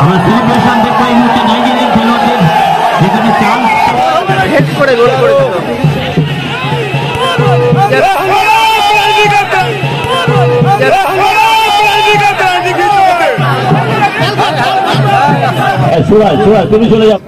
আমরা সেলিব্রেশন দেখবো এই মুহূর্তে নাইজেরিয়ান খেলোয়াড়দের, যেখানে চান্স হেড করে গোল করে দিল। সুরাজ তুমি চলে যাও।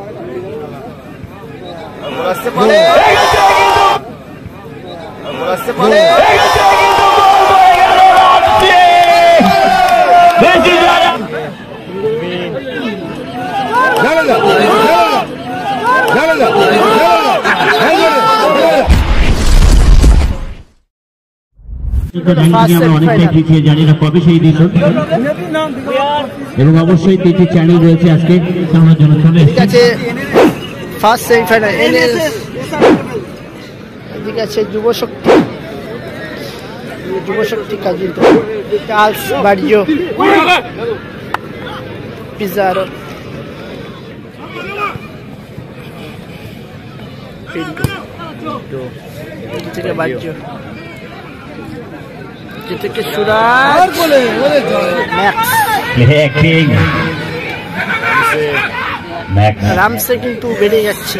অনেকটাই পিছিয়ে, জানি না কবে সেই দিন, এবং অবশ্যই 3টি চ্যানেল রয়েছে আজকে আমার জন্য চলে এসেছে। ফার্স্ট সেমিফাইনাল এদিকে আছে যুবশক্তি কাজী চার্লস বার্জিও, পিজারো, থেকে বার্জিও, থেকে সুরাজ, রামসে কিন্তু বেড়ে যাচ্ছে।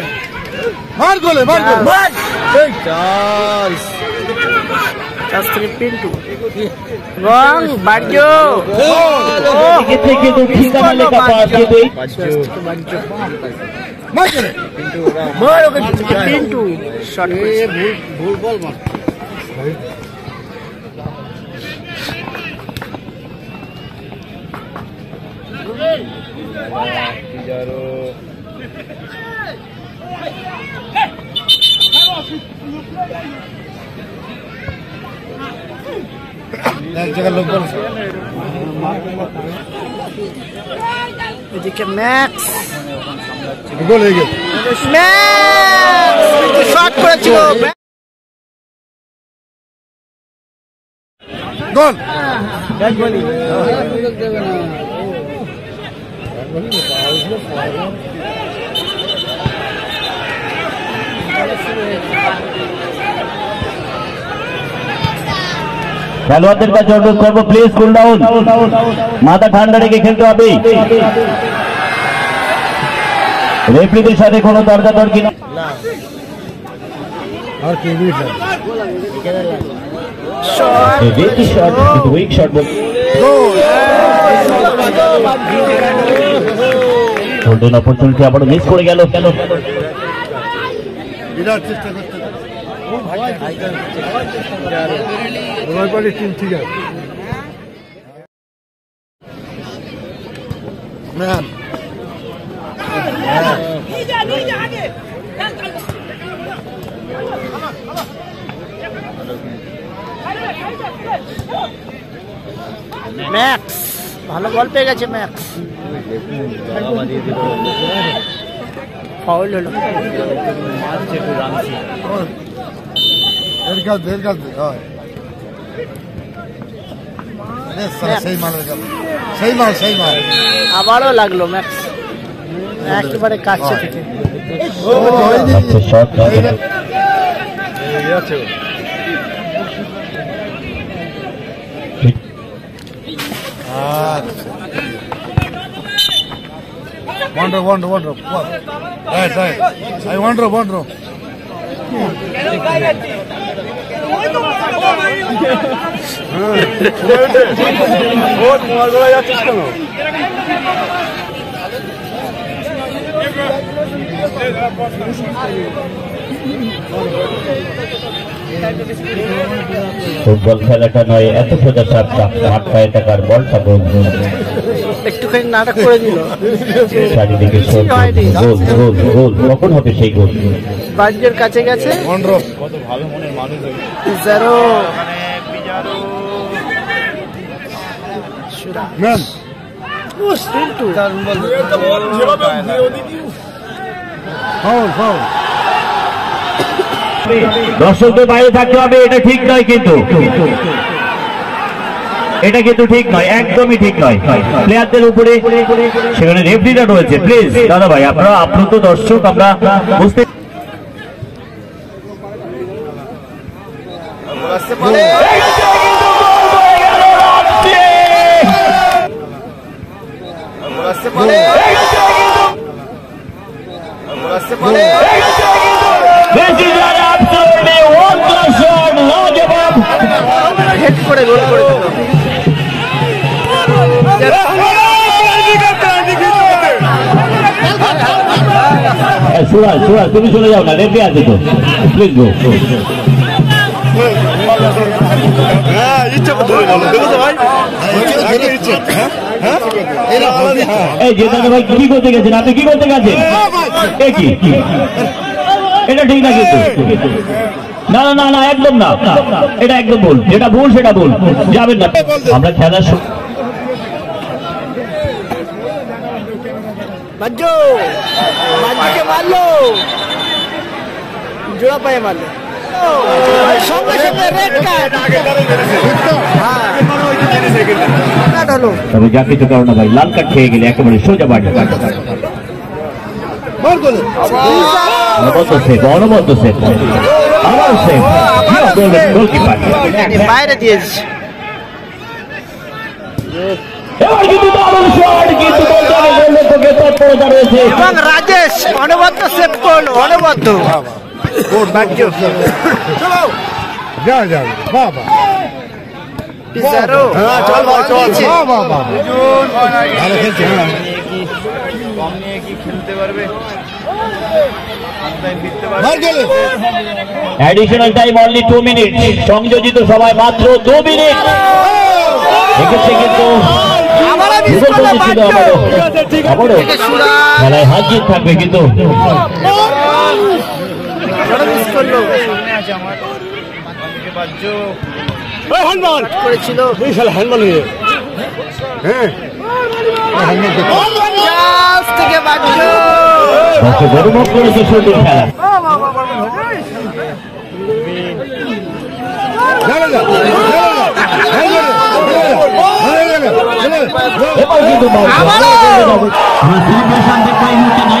পিন্টু এবং বার্জিও পিন্টু শট ভুল বল। এদিকে ম্যাক্স গোল হয়ে গেল, শট করেছিল গোল। খেলোয়াড়দের কাছে অনুরোধ করবো, প্লিজ কুল ডাউন, মাথা ঠান্ডা রেখে খেলতে হবে। রেফারিদের সাথে কোনো তর্কাতর্কি না। গোল্ডেন অপরচুনিটি আবারও মিস করে গেল। কেন বিরাট চেষ্টা করতে টিম ঠিক আছে। ম্যাক্স ভালো বল পেয়ে গেছে, ম্যাক্স ফাউল হলো। আবারও লাগলো ম্যাক্স, একেবারে কাছে থেকে। Wonder. Right. I wonder. Football খেলাটা নয়, এত সোজা সাপটা, হাত পায়ে থাকার বলটা গোল। একটুখানি নাটক করে দিল, চারিদিকে গোল। কখন হবে সেই গোল? বার্জিওর কাছে গেছে। কত ভালো মনের মানুষ। দর্শকদের বাইরে থাকতে হবে, এটা ঠিক নয়, কিন্তু এটা কিন্তু ঠিক নয়, একদমই ঠিক নয়। প্লেয়ারদের উপরে সেখানে রেফারিরা রয়েছে। প্লিজ দাদা ভাই, আপনারা তো দর্শক, আমরা বুঝতে This is an absolutely wonderful shot. Lajawab. Head করে গোল করে দিল। সুরাজ সুরাজ তুমি চলে যাও না, রেফারি আছে তো, প্লিজ গো। এই জেতানো ভাই কি করতে গেছেন আপনি, কি করতে গেছেন? এটা ঠিক না কিন্তু, না না না না একদম না, এটা একদম ভুল, যেটা ভুল সেটা ভুল, যাবেন না। আমরা খেলার বাজ্জো বাজ্জিকে মারলো, জোড়া পায়ে মারলো, সঙ্গে সঙ্গে রেড কার্ড। কার্ড হলো। তবে যা কিছু কারণে ভাই লাল কার্ড খেয়ে গেলে একেবারে সোজা বাড়ি। অনবদ্য সেভ, অনবদ্য সেভ, আবার সেভ, গোলকিপার বাইরে দিয়েছে। এবার কিন্তু দারুণ শট, কিন্তু গোলরক্ষকের তৎপরতা রয়েছে এবং রাজেশ অনবদ্য সেভ করলো, অনবদ্য। যা যা বাবা পিজারো চল ভাই চল, বাবা ভালো খেলছে। কম নিয়ে কি খেলতে পারবে? মার গেলে অ্যাডিশনাল টাইম অনলি 2 মিনিট, সংযোজিত সময় মাত্র 2 মিনিট। এক্ষেত্রে কিন্তু খেলায় হাত জিত থাকবে, কিন্তু করেছিল থেকে বাজ্জো গৌরব করেছে শুধু খেলা। এবার কিন্তু